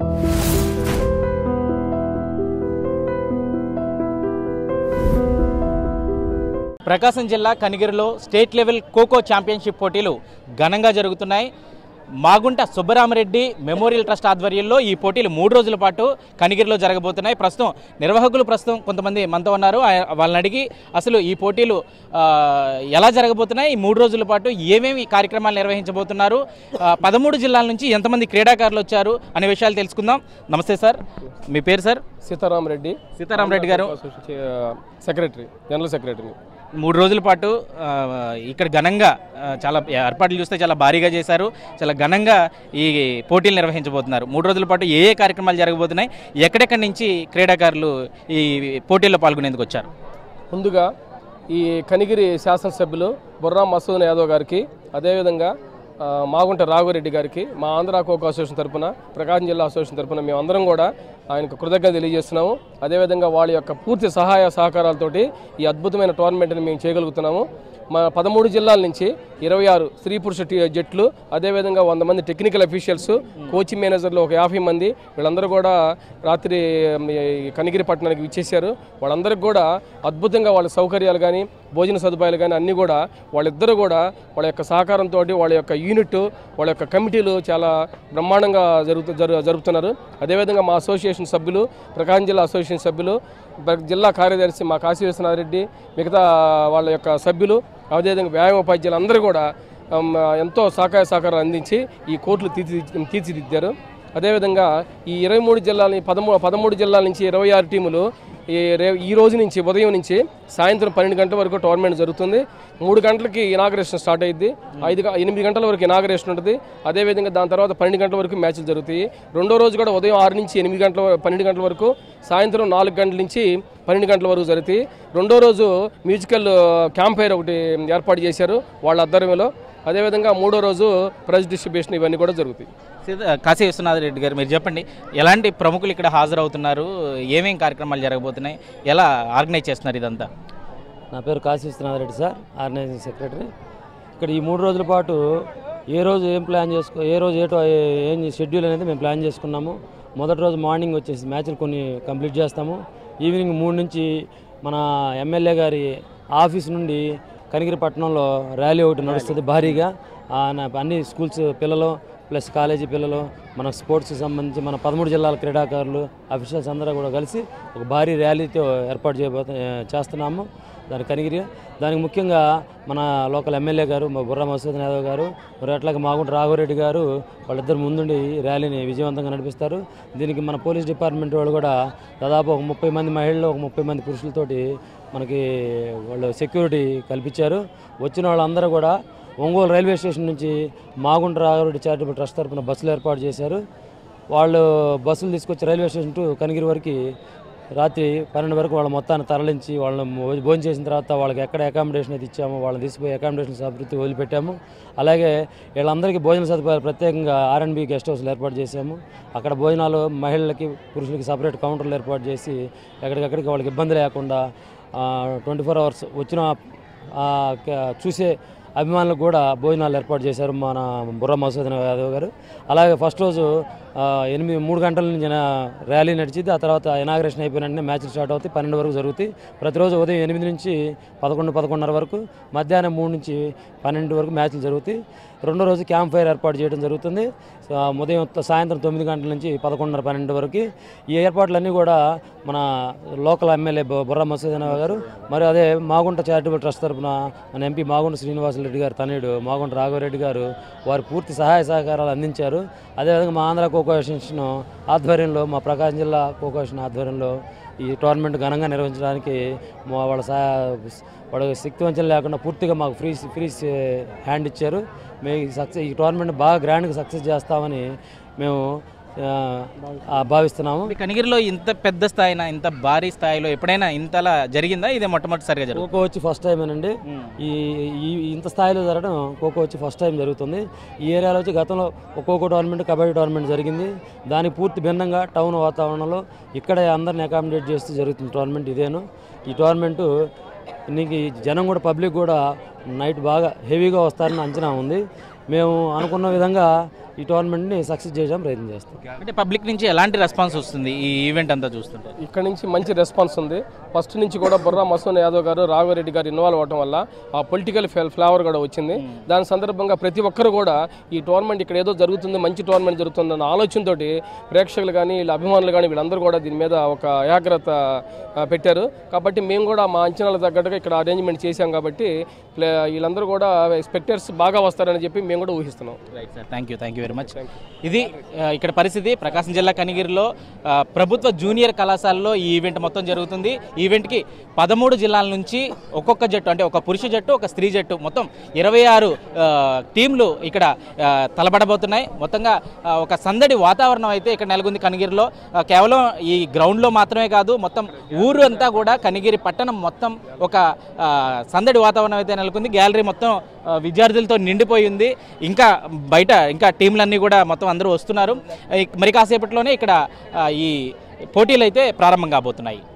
ప్రకాశం జిల్లా కనిగిరిలో state level kho kho championship పోటీలు ఘనంగా జరుగుతున్నాయి. మాగుంట సుబ్బరామరెడ్డి మెమోరియల్ ట్రస్ట్ ఆధ్వర్యంలో ఈ పోటీలు 3 రోజుల పాటు కనిగిరిలో జరగబోతున్నాయి. ప్రస్తుతం నిర్వాహకులు కొంతమంది మనతో ఉన్నారు. వాళ్ళని అడిగి అసలు ఈ పోటీలు ఎలా జరగబోతున్నాయి, ఈ 3 రోజుల పాటు ఏమేమి కార్యక్రమాలు నిర్వహించబోతున్నారు, 13 జిల్లాల నుంచి ఎంతమంది క్రీడాకారులు వచ్చారు అనే విషయాలు తెలుసుకుందాం. నమస్తే సార్, మీ పేరు సార్? సీతారామ రెడ్డి గారు, సెక్రటరీ, జనరల్ సెక్రటరీ. 3 రోజుల పాటు ఇక్కడ ఘనంగా చాలా ఏర్పాట్లు చూస్తే చాలా భారీగా చేశారు. చాలా ఘనంగా ఈ పోటీలు నిర్వహించబోతున్నారు. 3 రోజుల పాటు ఏ కార్యక్రమాలు జరగబోతున్నాయి, ఎక్కడెక్కడి నుంచి క్రీడాకారులు ఈ పోటీల్లో పాల్గొనేందుకు వచ్చారు? ముందుగా ఈ కనిగిరి శాసనసభ్యులు బుర్రా మసూద్ యాదవ్ గారికి, అదేవిధంగా మాగుంట రాఘవరెడ్డి గారికి, మా ఆంధ్ర ఖోఖో అసోసియేషన్ తరఫున, ప్రకాశం జిల్లా అసోసియేషన్ తరఫున మేమందరం కూడా ఆయనకు కృతజ్ఞత తెలియజేస్తున్నాము. అదేవిధంగా వాళ్ళ యొక్క పూర్తి సహాయ సహకారాలతోటి ఈ అద్భుతమైన టోర్నమెంట్ని మేము చేయగలుగుతున్నాము. మా 13 జిల్లాల నుంచి 26 స్త్రీ పురుష జట్లు, అదేవిధంగా 100 మంది టెక్నికల్ అఫీషియల్స్, కోచింగ్ మేనేజర్లు ఒక 50 మంది, వీళ్ళందరూ కూడా రాత్రి కనిగిరి పట్టణానికి విచ్చేశారు. వాళ్ళందరికీ కూడా అద్భుతంగా వాళ్ళ సౌకర్యాలు కానీ, భోజన సదుపాయాలు కానీ అన్నీ కూడా వాళ్ళిద్దరూ కూడా వాళ్ళ యొక్క సహకారంతో, వాళ్ళ యొక్క యూనిట్, వాళ్ళ యొక్క కమిటీలు చాలా బ్రహ్మాండంగా జరుపుతున్నారు. అదేవిధంగా మా అసోసియేషన్ సభ్యులు, ప్రకాశం జిల్లా అసోసియేషన్ సభ్యులు, జిల్లా కార్యదర్శి మా కాశీ విశ్వనాథ రెడ్డి, మిగతా వాళ్ళ యొక్క సభ్యులు, అదేవిధంగా వ్యాయామ ఉపాధ్యాయులు అందరూ కూడా ఎంతో సహకారం అందించి ఈ కోర్టులు తీర్చిదిద్దారు. అదేవిధంగా ఈ 23 జిల్లాల 13 జిల్లాల నుంచి 26 టీములు ఈ రోజు నుంచి ఉదయం నుంచి సాయంత్రం 12 గంటల వరకు టోర్నమెంట్ జరుగుతుంది. 3 గంటలకి ఇనాగరేషన్ స్టార్ట్ అయ్యింది. 8 గంటల వరకు ఇనాగరేషన్ ఉంటుంది. అదేవిధంగా దాని తర్వాత 12 గంటల వరకు మ్యాచ్లు జరుగుతాయి. రెండో రోజు కూడా ఉదయం 6 నుంచి 12 గంటల వరకు, సాయంత్రం 4 గంటల నుంచి 12 గంటల వరకు జరుగుతాయి. రెండో రోజు మ్యూజికల్ క్యాంప్ ఫైర్ ఒకటి ఏర్పాటు చేశారు వాళ్ళ ఆధ్వర్యంలో. అదేవిధంగా మూడో రోజు ప్రైజ్ డిస్ట్రిబ్యూషన్ ఇవన్నీ కూడా జరుగుతాయి. కాశీ విశ్వనాథ రెడ్డి గారు, మీరు చెప్పండి, ఎలాంటి ప్రముఖులు ఇక్కడ హాజరవుతున్నారు, ఏమేమి కార్యక్రమాలు జరగబోతున్నాయి, ఎలా ఆర్గనైజ్ చేస్తున్నారు ఇదంతా? నా పేరు Kasi Viswanatha Reddy sir, organising secretary. ఇక్కడ ఈ 3 రోజుల పాటు ఏ రోజు ఏం ప్లాన్ ఏ రోజు ఏం షెడ్యూల్ అనేది మేము ప్లాన్ చేసుకున్నాము. మొదటి రోజు మార్నింగ్ వచ్చేసి మ్యాచ్లు కొన్ని కంప్లీట్ చేస్తాము. ఈవినింగ్ 3 నుంచి మన ఎమ్మెల్యే గారి ఆఫీస్ నుండి కనిగిరి పట్టణంలో ర్యాలీ ఒకటి నడుస్తుంది భారీగా. అన్ని స్కూల్స్ పిల్లలు ప్లస్ కాలేజీ పిల్లలు, మన స్పోర్ట్స్కి సంబంధించి మన 13 జిల్లాల క్రీడాకారులు, అఫీషియల్స్ అందరూ కూడా కలిసి ఒక భారీ ర్యాలీతో ఏర్పాటు చేస్తున్నాము కనిగిరి. దానికి ముఖ్యంగా మన లోకల్ ఎమ్మెల్యే గారు బుర్రా మసూద్ యాదవ్ గారు, మరి అట్లాగే మాగుంట రాఘవరెడ్డి గారు, వాళ్ళిద్దరు ముందుండి ర్యాలీని విజయవంతంగా నడిపిస్తారు. దీనికి మన పోలీస్ డిపార్ట్మెంట్ వాళ్ళు కూడా దాదాపు ఒక 30 మంది మహిళలు, ఒక 30 మంది పురుషులతోటి మనకి వాళ్ళు సెక్యూరిటీ కల్పించారు. వచ్చిన వాళ్ళందరూ కూడా ఒంగోలు రైల్వే స్టేషన్ నుంచి మాగుంట రాఘవరెడ్డి చారిటబుల్ ట్రస్ట్ తరఫున బస్సులు ఏర్పాటు చేశారు. వాళ్ళు బస్సులు తీసుకొచ్చి రైల్వే స్టేషన్ టు కనిగిరి వరకు రాత్రి 12 వరకు వాళ్ళ మొత్తాన్ని తరలించి వాళ్ళని భోజనం చేసిన తర్వాత వాళ్ళకి ఎక్కడ అకామిడేషన్ అయితే ఇచ్చామో వాళ్ళని తీసుకుపోయి అకామిడేషన్ సభృతి వదిలిపెట్టాము. అలాగే వీళ్ళందరికీ భోజన సదుపాయాలు ప్రత్యేకంగా R&B గెస్ట్ హౌస్లు ఏర్పాటు చేశాము. అక్కడ భోజనాలు మహిళలకి పురుషులకి సపరేట్ కౌంటర్లు ఏర్పాటు చేసి ఎక్కడికక్కడికి వాళ్ళకి ఇబ్బంది లేకుండా 24 hours వచ్చిన చూసే అభిమానులకు కూడా భోజనాలు ఏర్పాటు చేశారు మన బుర్రా మసూద్ యాదవ్ గారు. అలాగే ఫస్ట్ రోజు 3 గంటల నుంచి ర్యాలీ నడిచింది. ఆ తర్వాత ఇనాగ్రేషన్ అయిపోయిన వెంటనే మ్యాచ్లు స్టార్ట్ అవుతాయి. 12 వరకు జరుగుతాయి. ప్రతిరోజు ఉదయం 8 నుంచి 11-11:30 వరకు, మధ్యాహ్నం 3 నుంచి 12 వరకు మ్యాచ్లు జరుగుతాయి. రెండో రోజు క్యాంప్ ఫైర్ ఏర్పాటు చేయడం జరుగుతుంది. ఉదయం సాయంత్రం 9 గంటల నుంచి 11:30-12 వరకు. ఈ ఏర్పాట్లన్నీ కూడా మన లోకల్ ఎమ్మెల్యే బుర్రా మసూద్ గారు, మరి అదే మాగుంట చారిటబుల్ ట్రస్ట్ తరఫున మన ఎంపీ మాగుంట శ్రీనివాసరెడ్డి గారు తనయుడు మాగుంట రాఘవరెడ్డి గారు వారి పూర్తి సహాయ సహకారాలు అందించారు. అదేవిధంగా మా ఆంధ్ర ఖోఖో అసోసియేషన్ ఆధ్వర్యంలో, మా ప్రకాశం జిల్లా ఖోఖో అసోసియేషన్ ఆధ్వర్యంలో ఈ టోర్నమెంట్ ఘనంగా నిర్వహించడానికి వాళ్ళ శక్తివంచన లేకుండా పూర్తిగా మాకు ఫ్రీ హ్యాండ్ ఇచ్చారు. మేము ఈ టోర్నమెంట్ బాగా గ్రాండ్గా సక్సెస్ చేస్తామని మేము భావిస్తున్నాము. కనిగిరిలో ఇంత పెద్ద స్థాయిన, ఇంత భారీ స్థాయిలో ఎప్పుడైనా ఇంతలా జరిగిందా? ఇదే మొట్టమొదటిసారిగా జరుగుతుంది. ఖోఖో వచ్చి ఫస్ట్ టైమేనండి. ఇంత స్థాయిలో జరగడం ఖోఖో వచ్చి ఫస్ట్ టైం జరుగుతుంది. ఈ ఏరియాలో వచ్చి గతంలో ఖోఖో టోర్నమెంట్, కబడ్డీ టోర్నమెంట్ జరిగింది. దానికి పూర్తి భిన్నంగా టౌన్ వాతావరణంలో ఇక్కడే అందరిని అకామిడేట్ చేస్తూ జరుగుతుంది టోర్నమెంట్ ఇదేను. ఈ టోర్నమెంటు నీకు జనం కూడా, పబ్లిక్ కూడా నైట్ బాగా హెవీగా వస్తారని అంచనా ఉంది. మేము అనుకున్న విధంగా ఈ టోర్నమెంట్ని సక్సెస్ చేయడం ప్రయత్నం చేస్తాం. అంటే పబ్లిక్ నుంచి ఎలాంటి రెస్పాన్స్ వస్తుంది ఈ ఈవెంట్ అంతా చూస్తుంటే? ఇక్కడ నుంచి మంచి రెస్పాన్స్ ఉంది. ఫస్ట్ నుంచి కూడా బుర్రా మసూద్ యాదవ్ గారు, రాఘవరెడ్డి గారు ఇన్వాల్వ్ అవడం వల్ల ఆ పొలిటికల్ ఫ్లేవర్ కూడా వచ్చింది. దాని సందర్భంగా ప్రతి ఒక్కరు కూడా ఈ టోర్నమెంట్ ఇక్కడ ఏదో జరుగుతుంది, మంచి టోర్నమెంట్ జరుగుతుందన్న ఆలోచనతోటి ప్రేక్షకులు కానీ వీళ్ళ అభిమానులు కానీ వీళ్ళందరూ కూడా దీని మీద ఒక ఏకాగ్రత పెట్టారు. కాబట్టి మేము కూడా మా అంచనాల తగ్గట్టుగా ఇక్కడ అరేంజ్మెంట్ చేశాం. కాబట్టి వీళ్ళందరూ కూడా స్పెక్టర్స్ బాగా వస్తారని చెప్పి మేము కూడా ఊహిస్తున్నాం. Right sir, thank you very much. ఇది ఇక్కడ పరిస్థితి. ప్రకాశం జిల్లా కనిగిరిలో ప్రభుత్వ జూనియర్ కళాశాలలో ఈ ఈవెంట్ మొత్తం జరుగుతుంది. ఈవెంట్కి 13 జిల్లాల నుంచి ఒక్కొక్క జట్టు, అంటే ఒక పురుష జట్టు, ఒక స్త్రీ జట్టు, మొత్తం 26 టీంలు ఇక్కడ తలపడబోతున్నాయి. మొత్తంగా ఒక సందడి వాతావరణం అయితే ఇక్కడ నెలకొంది కనిగిరిలో. కేవలం ఈ గ్రౌండ్లో మాత్రమే కాదు, మొత్తం ఊరు అంతా కూడా కనిగిరి పట్టణం మొత్తం ఒక సందడి వాతావరణం అయితే నెలకొంది. గ్యాలరీ మొత్తం విద్యార్థులతో నిండిపోయింది. ఇంకా బయట ఇంకా టీంలన్నీ కూడా మొత్తం అందరూ వస్తున్నారు. మరి కాసేపట్లోనే ఇక్కడ ఈ పోటీలు అయితే ప్రారంభం కాబోతున్నాయి.